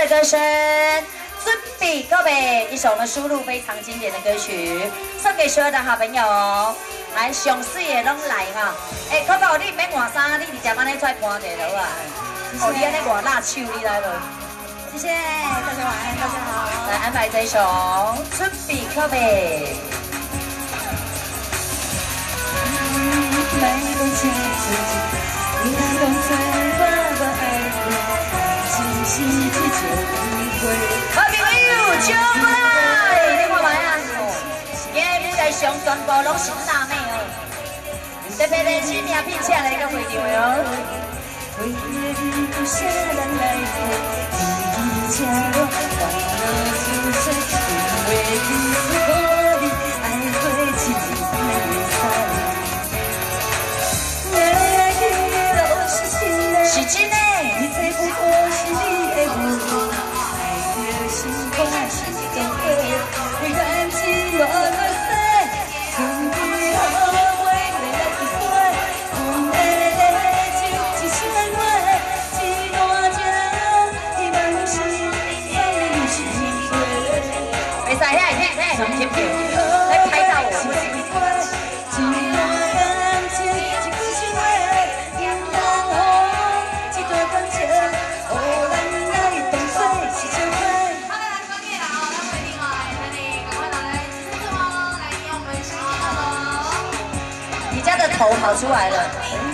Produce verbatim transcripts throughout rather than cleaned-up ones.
歌声，准备各位一首呢收录非常经典的歌曲，送给所有的好朋友。来，上水的拢来哈！哎，可可，你免换衫，你直接安尼出来搬一下好啊。哦，你安尼换辣手，你来了。谢谢，大家晚安，大家好。来安排这一首《准备各位》。好朋友，唱过来，你看卖啊！今日舞台上全部拢是辣妹哦，特别的指名聘请来个会场的哦。是真的。来拍照我。你家的头跑出来了。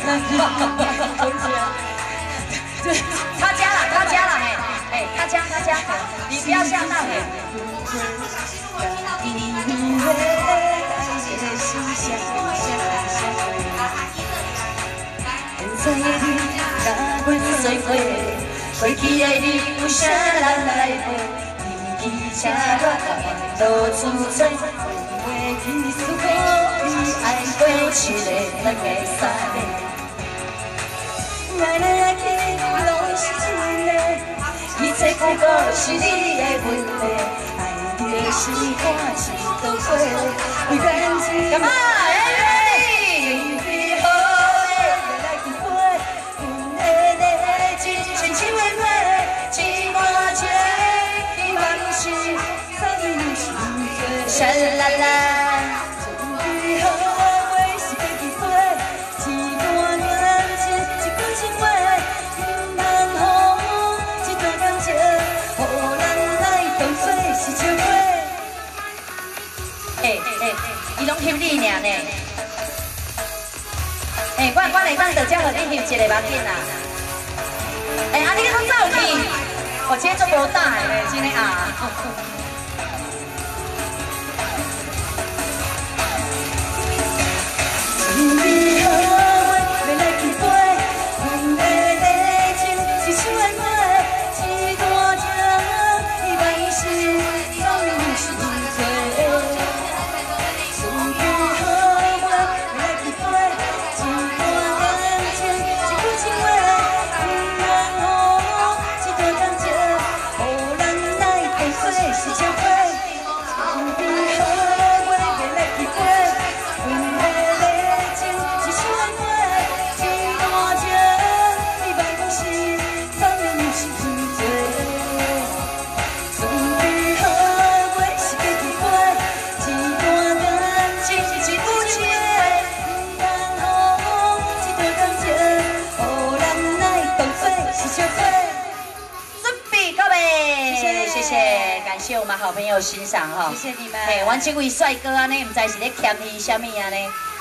他家了，他家了，哎哎，他家他家，你不要吓到哎。水过，过去的你有啥人来陪？天气车热，到处找，袂去思考，爱过一个咱的三个。来来去拢是真的，一切不过是你的问题。爱就是看一道花，为缘情。干嘛？啦啦啦！准备好的是飞机飞，一段感情，一句情话，唔通好，一段感情，互咱来同做是笑话。哎哎，伊拢翕你尔呢？哎，我我来当就只互你翕一个目镜啦。哎，啊，你搁走去？我今天做无大的咧，真的啊。准备好我要来去飞，阮的热情是像烟花，一段情，伊万事总是多。准备好我要来去飞，一段感情，一句情话，唔通好，一段感情，互咱来同做是笑话。准备好我要来去飞，阮的感谢我们好朋友欣赏哈，谢谢你们。嘿，阮这位帅哥安尼，唔知是咧欠伊什么啊呢？